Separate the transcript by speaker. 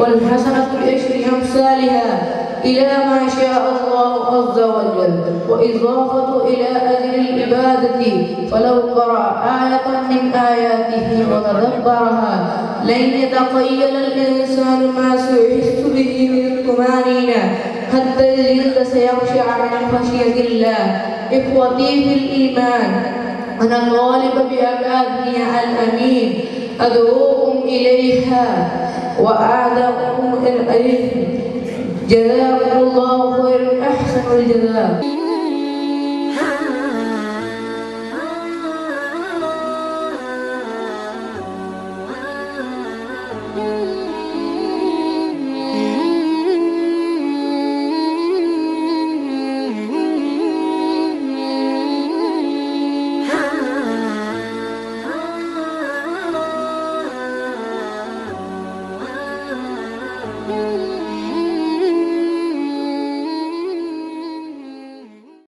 Speaker 1: والحسنة بعشر أمثالها إلى ما شاء الله عز وجل. وإضافة إلى أجر العبادة، فلو قرأ آية من آياته وتدبرها لن يتخيل الإنسان ما سيحس به من الطمأنينة حتى الجلد سيخشع من خشية الله. إخوتي في الإيمان، أنا طالب بأكاديمية الأمين أدعوكم إليها وأعدكم إليه. جزاكم الله خيرا أحسن الجزاء.